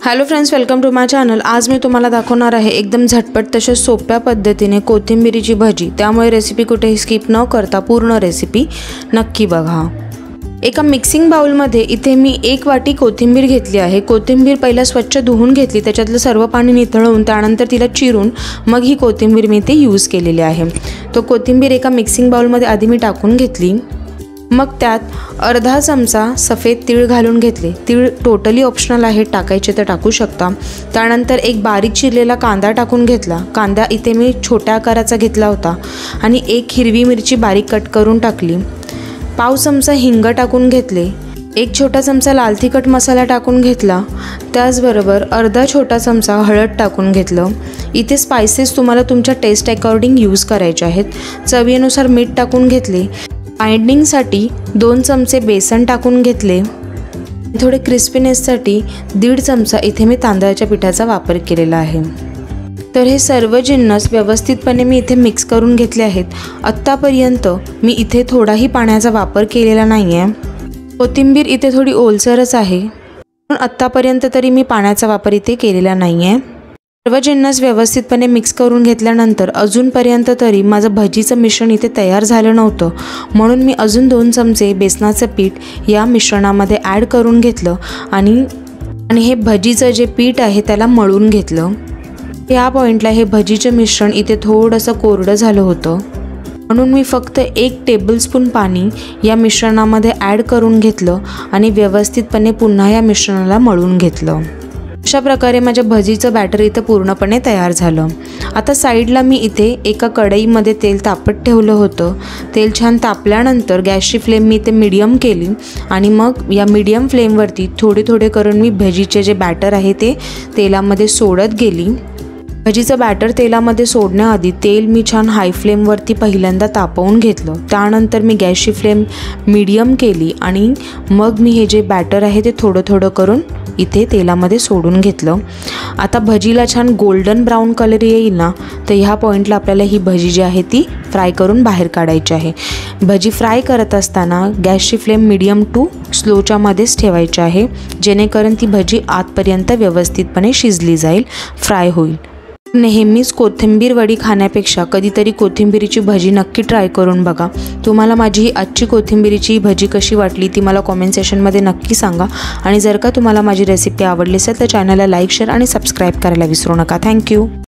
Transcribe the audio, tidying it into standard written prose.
Hello friends, welcome to my channel. आज मी तुम्हाला दाखवणार आहे एकदम झटपट तसेच सोप्या पद्धतीने कोथिंबीरीची भजी। त्यामुळे रेसिपी कुठेही स्किप न करता पूर्ण रेसिपी नक्की बघा। एका मिक्सिंग बाउलमध्ये इथे मी 1 वाटी कोथिंबीर घेतली आहे। कोथिंबीर पहिला स्वच्छ धुवून घेतली, त्याच्यातलं सर्व पाणी निथळून त्यानंतर तिला चिरून मग ही कोथिंबीर मी इथे यूज केलेली आहे। तो कोथिंबीर एका मिक्सिंग बाउलमध्ये आधी मी टाकून घेतली। मग त्यात अर्धा चमचा सफेद तीळ घालून घेतले। तीळ टोटली ऑप्शनल आहे, टाकायचे तर टाकू शकता। त्यानंतर एक बारीक चिरलेला कांदा टाकून घेतला। कांदा इथे मी छोट्या आकाराचा घेतला होता आणि 1 हिरवी मिरची बारीक कट करून टाकली। पाव चमचा हिंग टाकून घेतले। 1 छोटा चमचा लाल तिखट मसाला टाकून घेतला। त्याचबरोबर अर्धा छोटा चमचा हळद टाकून घेतलं। इथे स्पाइसेस तुम्हाला तुमच्या टेस्ट अकॉर्डिंग यूज करायचे आहेत। चवीनुसार मीठ टाकून घेतले। बाइंडिंगसाठी 2 चमचे बेसन टाकून घेतले। थोडे क्रिस्पीनेससाठी 1.5 चमचा इथे मी तांदळाच्या पिठाचा वापर केलेला आहे। तर हे सर्व जिन्नस व्यवस्थितपणे मी इथे मिक्स करून घेतले आहेत। आत्तापर्यंत मी इथे थोडाही पाण्याचा वापर केलेला नाही आहे। कोथिंबीर इथे थोडी ओलसरच आहे, पण आत्तापर्यंत तरी मी पाण्याचा वापर इथे केलेला नाही आहे। सर्व जिन्नस व्यवस्थितपणे मिक्स करून घेतल्यानंतर अजूनपर्यंत तरी माझं भजीचं मिश्रण इथे तयार झालं नव्हतं, म्हणून मी अजून 2 चमचे बेसनाचं पीठ या मिश्रणामध्ये ॲड करून घेतलं आणि हे भजीचं जे पीठ आहे त्याला मळून घेतलं। या पॉईंटला हे भजीचं मिश्रण इथे थोडंसं कोरडं झालं होतं, म्हणून मी फक्त 1 टेबलस्पून पाणी या मिश्रणामध्ये ॲड करून घेतलं आणि व्यवस्थितपणे पुन्हा या मिश्रणाला मळून घेतलं। अशा प्रकारे माझ्या भजीचं बॅटर इथं पूर्णपणे तयार झालं। आता साईडला मी इथे एका कढईमध्ये तेल तापत ठेवलं होतं। तेल छान तापल्यानंतर गॅसची फ्लेम मी इथे मीडियम केली आणि मग या मीडियम फ्लेमवरती थोडे थोडे करून मी भजीचे जे बॅटर आहे ते तेलामध्ये सोडत गेली। भजीचं बॅटर तेलामध्ये सोडण्याआधी तेल मी छान हाय फ्लेमवरती पहिल्यांदा तापवून घेतलं। त्यानंतर मी गॅसची फ्लेम मीडियम केली आणि मग मी हे जे बॅटर आहे ते थोडं थोडं करून इथे तेलामध्ये सोडून घेतलं। आता भजीला छान गोल्डन ब्राऊन कलर येईल ना, तर ह्या पॉईंटला आपल्याला ही भजी जी आहे ती फ्राय करून बाहेर काढायची आहे। भजी फ्राय करत असताना गॅसची फ्लेम मीडियम टू स्लोच्या मध्येच ठेवायची आहे, जेणेकरून ती भजी आतपर्यंत व्यवस्थितपणे शिजली जाईल, फ्राय होईल। नेहमीच कोथिंबीर वडी खाण्यापेक्षा कधीतरी कोथिंबीरीची भजी नक्की ट्राय करून बघा। तुम्हाला माझी ही आजची कोथिंबीरीची भजी कशी वाटली ती मला कॉमेंट सेक्शनमध्ये नक्की सांगा। आणि जर का तुम्हाला माझी रेसिपी आवडली असेल तर चॅनलला लाईक, शेअर आणि सबस्क्राईब करायला विसरू नका। थँक्यू।